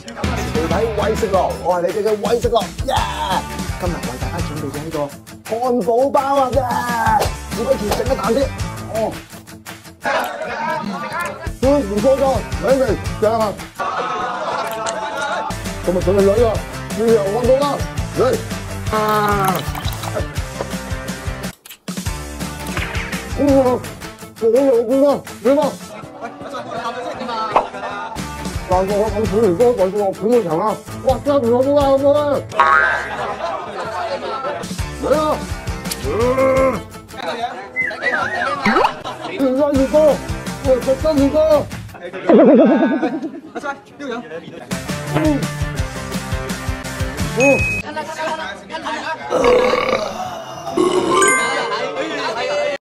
嚟睇喂食樂，我係你哋嘅喂食樂，耶！今日為大家準備咗呢個漢堡包啊，耶！自己調整一啖先，哦，唔錯㗎，美味正啊！咁啊，準備咗呢個豬油漢堡啦，嚟啊！好有味啊，點啊？但係我咁少年多，為咗我片到場啊！哇，真係唔錯啊，咁樣嚟啊！越來越多，我食得越多。阿帥，六人。看啦！